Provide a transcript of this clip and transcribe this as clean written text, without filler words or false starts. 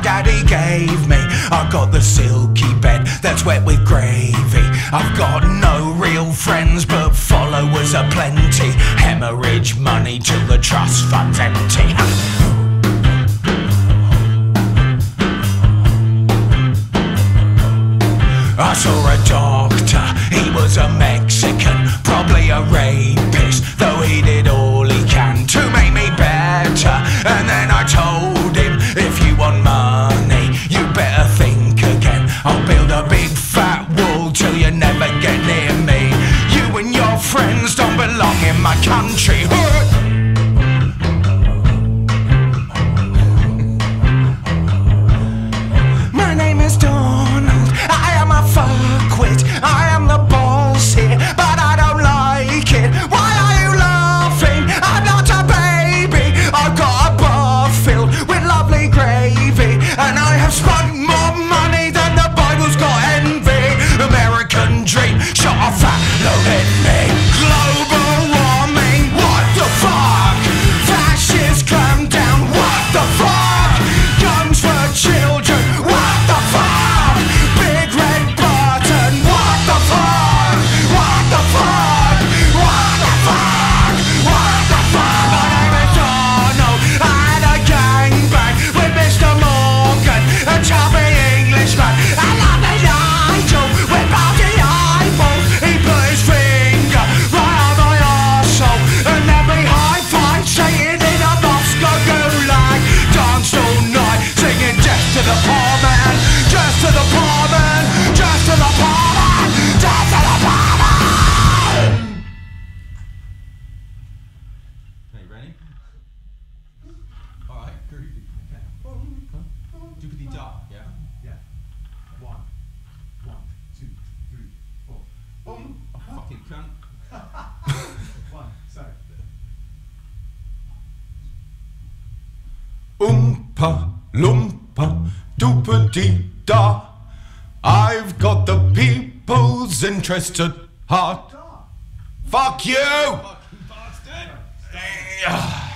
daddy gave me. I got the silky bed that's wet with gravy. I've got no real friends but followers aplenty. Hemorrhage money till the trust fund's empty. I saw a doctor, he was a Mexican, probably a rapist, though he did all he can to make me better. And then I told him, if you want money, you better think again. I'll build a big fat wall till you never get near me. You and your friends don't belong in my country. My name is Donald, I am a fuckwit, I am the boss here, but I don't like it. Why are you laughing? I'm not a baby. I've got a bar filled with lovely gravy, and I have spent more money than the Bible's got envy. American dream, shot a fat load in me. Global warming, what the fuck? Fascist clamp down, what the fuck? Guns for children, what the fuck? Big red button, what the fuck? What the fuck? What the fuck? What the fuck? My name is Donald, I had a gangbang with Mr. Morgan, a chubby Englishman. I love the Nigel with bulgy eyeballs. He put his finger right on my arsehole, and then we high-five saying in a Moscow gulag. Danced all night singing just to the poor man, just to the poor man, just to the poor man, just to the poor man. Okay, ready? Alright, groovy. Doopity da, yeah? Yeah. 1, 2, 3, 4. Oh, fucking cunt. 1, sorry. Oompa loompa doopity da. I've got the people's interest at heart. Fuck you! Fucking bastard!